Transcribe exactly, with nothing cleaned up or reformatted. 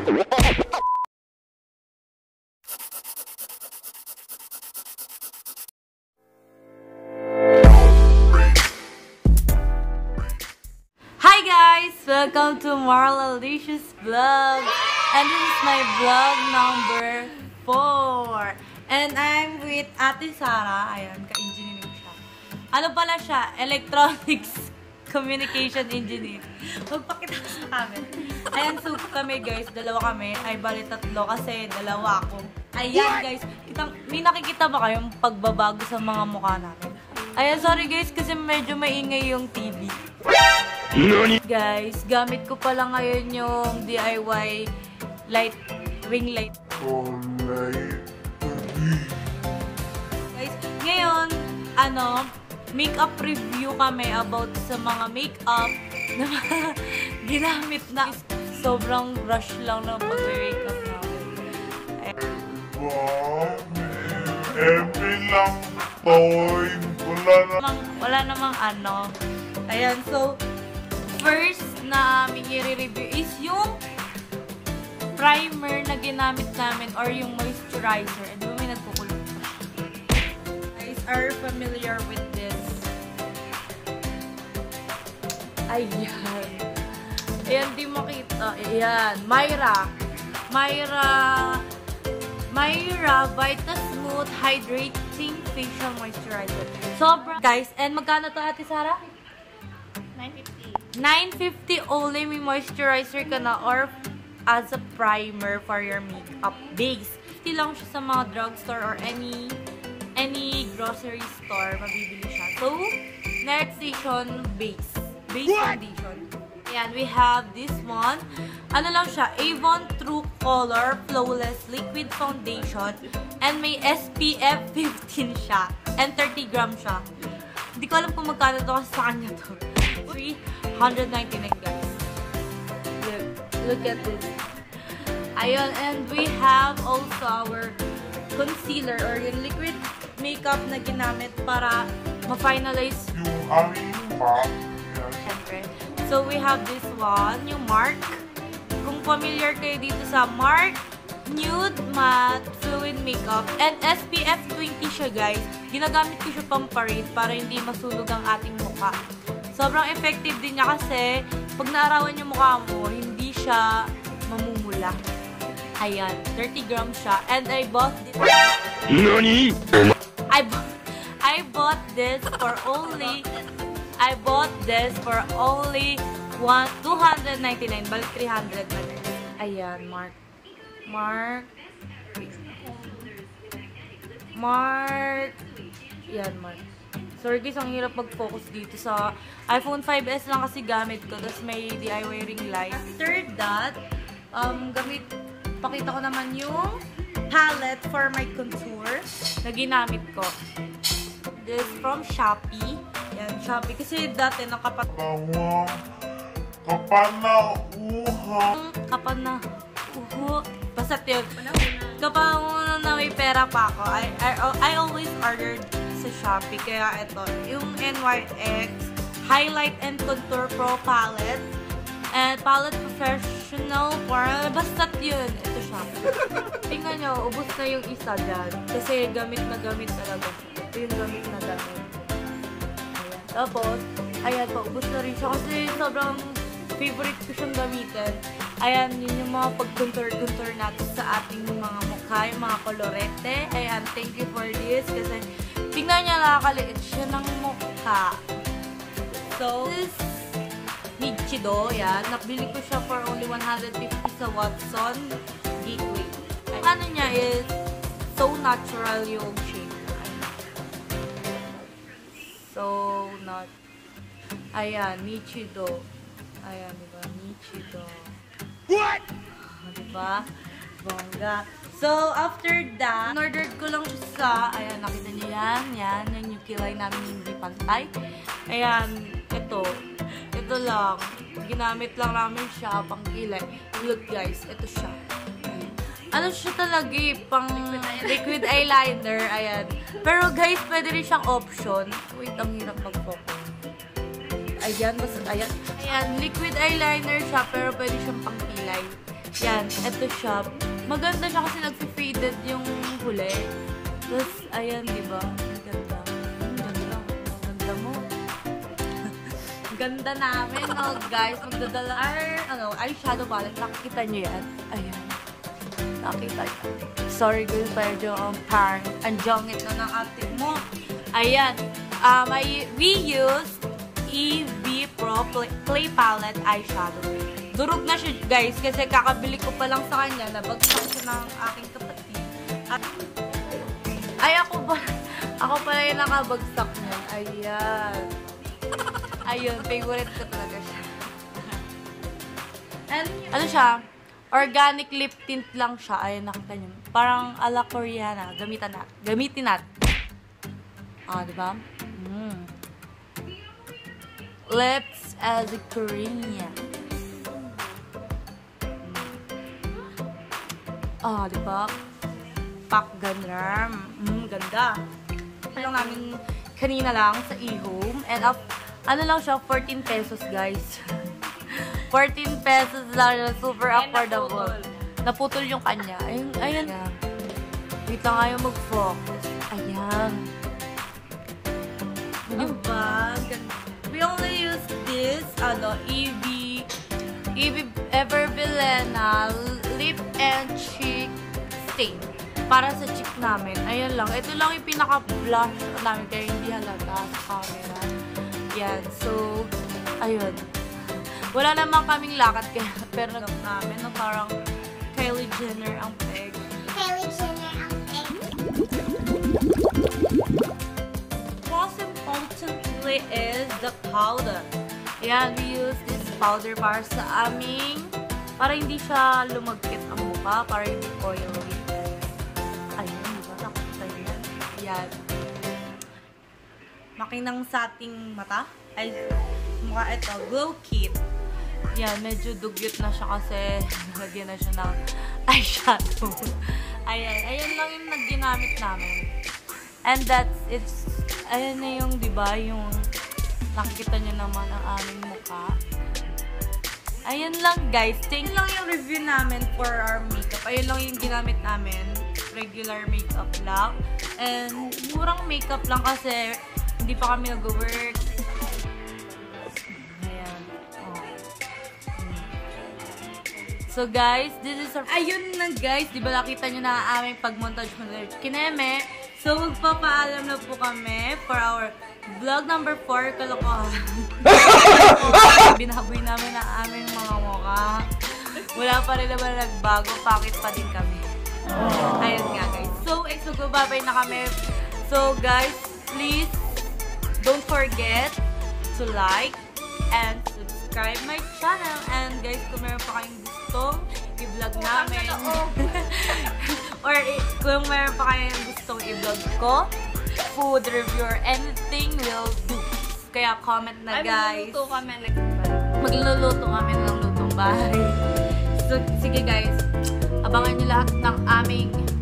Hi guys! Welcome to Marla Licious Vlog. And this is my vlog number four. And I'm with Ate Sara. Ayan, ka-engineering siya. Ano pala siya? Electronics Communication Engineer. Magpakita ko sa amin. Ayan, so kami guys, dalawa kami. Ay, bali tatlo kasi dalawa ako. Ayan guys, kitang, may nakikita ba kayong pagbabago sa mga mukha namin? Ayan, sorry guys kasi medyo maingay yung T V. Guys, gamit ko pala ngayon yung D I Y light, ring light. Oh, light. Guys, ngayon, ano, makeup review kami about sa mga makeup na ginamit na. Sobrang rush lang na pag-makeup namin. Wow, epi lang toy. Wala na. Wala namang ano. Ayan, so, first na aming i-review is yung primer na ginamit namin or yung moisturizer. Eh, di ba may nagkukulong pa siya? Guys are familiar with this. Ayan. Ayan, di makita. Ayan. Myra. Myra. Myra Vita Smooth Hydrating Facial Moisturizer. Sobrang. Guys, and magkano to, Ate Sara? nine fifty. nine fifty only may moisturizer ka na or as a primer for your makeup base. Hindi lang siya sa mga drugstore or any any grocery store. Mabibili siya. So, next station, base. Base foundation. Ayan, we have this one. Ano lang siya? Avon True Color Flawless Liquid Foundation. And may S P F fifteen siya. And thirty grams siya. Hindi ko alam kung magkano to kasi sa kanya to. three ninety-nine guys. Look, look at this. Ayun, and we have also our concealer or yung liquid makeup na ginamit para ma-finalize Yung aming pa. syempre. So we have this one, yung Mark. Kung familiar kayo dito sa Mark Nude Matte Fluid Makeup. And S P F twenty siya guys. Ginagamit ko siya pang parade para hindi masunog ang ating mukha. Sobrang effective din niya kasi pag naarawan yung mukha mo, hindi siya mamumula. Ayan, thirty grams siya. And I bought this. Nani? I, I bought this for only I bought this for only one two ninety-nine. Balik three hundred na rin. Ayan, Mark. Mark. Mark. Ayan, Mark. Sorry guys, ang hirap mag-focus dito sa iPhone five S lang kasi gamit ko. Tapos may D I Y ring light. After that, um, gamit, pakita ko naman yung palette for my contour na ginamit ko. This from Shopee. Yan, Shopee. Kasi dati nakapat... Bawang. Kapanauha. Kapana. Uho. Basta yun. Kapag na may pera pa ako, I, I, I always ordered sa Shopee. Kaya ito, yung N Y X Highlight and Contour Pro Palette. And Palette Professional para basta yun. Ito siya. Tingnan nyo, ubos na yung isa dyan. Kasi gamit na gamit talaga. Ito yung gamit na gamit. Ayan. Tapos, ayan pa, ubos na rin siya. Kasi sobrang favorite ko siyang gamitin. Ayan, yun yung mga pag-contour-contour natin sa ating mga mukha, yung mga kolorete. Ayan, thank you for this. Kasi, tingnan niya, nakakaliit siya ng mukha. So, this Nichido, yan. Nabili ko siya for only one hundred fifty sa Watson Gateway. Ang ano niya is, so natural yung shade. So, not. Ayan, Nichido. Ayan, diba? Nichido. What? Diba? Bongga. So, after that, in-ordered ko lang siya sa, ayan, nakita niyo yan, yan, yung yung kilay namin hindi pantay. Ayan, ito, ito lang, ginamit lang namin siya, pang kilay. Look guys, ito siya. Ano siya talaga eh, pang liquid eyeliner, ayan. Pero guys, pwede rin siyang option. Wait, ang hirap mag-focus. Ayan, basta, ayan. Ayan, liquid eyeliner siya, pero pwede siyang pang kilay. Yan, eto siya. Maganda siya kasi nag-faded yung huli. Tapos, ayan, di ba? Ganda. Ang ganda. Ang ganda mo. Ganda namin, no, guys. Magdadala, our, ano, eyeshadow palette. Nakikita niyo yan? Ayan. Nakita niyo. Sorry, guys, medyo ang um, parang ang jongit na ng ating mo. Ayan. Um, I, we use E V Pro Play, Play Palette eyeshadow. Durog na siya, guys, kasi kakabili ko pa lang sa kanya. Nabagsak siya ng aking kapatid. At, ay, ako ba? Ako pala yung nakabagsak niya. Ayan. Ayun, favorite ko talaga siya. And, ano siya? Organic lip tint lang siya. Ayun, nakita niyo. Parang ala Koreana. Gamitan na. Gamitin natin. Ah, di ba? Mm. Lips as a Korean. Ah, di ba? Pak ganda. Mm, ganda. Ito lang namin kanina lang sa e-home. And up, ano lang siya, fourteen pesos, guys. fourteen pesos lang siya. Super affordable. Naputol yung kanya. Ayun, ayan. Wait lang, ayaw mag-focus. Ayan. Diba? We only use this, ano, E V, E V Everbilena Lip and Cheek Stain. Para sa cheek namin. Ayan lang. Ito lang yung pinaka-blush namin kaya hindi halata sa camera. Yan. So, ayun. Wala naman kaming lakad kaya pero nagap namin na parang Kylie Jenner ang peg. Kylie Jenner ang peg. Most importantly is the powder. Ayan, we use this powder para sa aming para hindi siya lumagkit ang mukha, para hindi oily. Ayun, diba? Nakita niyo yan. Ayan. Makinang sa ating mata. Ay, mukha ito. Glow Kit. Yan, medyo dugyot na siya kasi nalagyan na siya ng eyeshadow. Ayan, ayan lang yung nagginamit namin. And that's, it's, ayan na yung, diba, yung nakikita niyo naman ang aming mukha. Ayan lang, guys. Tingin lang yung review namin for our makeup. Ayan lang yung ginamit namin. Regular makeup lang. And murang makeup lang kasi hindi pa kami nag-work. Ayan. Oh. So, guys, this is our... Ayun na, guys. Di ba nakita nyo na ang aming pag-montage-montage kineme? So, magpapaalam na po kami for our vlog number four, kalokohan. Binaboy namin ang aming mga mukha. Wala pa rin naman nagbago. Pakit pa din kami. Ayun nga, guys. So, magbabay na kami. So, guys, please don't forget to like and subscribe my channel. And, guys, kung meron pa kayong gustong i-vlog namin or kung meron pa kayong gustong i-vlog ko, food review or anything will do. Kaya comment na, guys. Magluluto kami next Magluluto kami ng lutong bahay. So, sige, guys. Abangan nyo lahat ng aming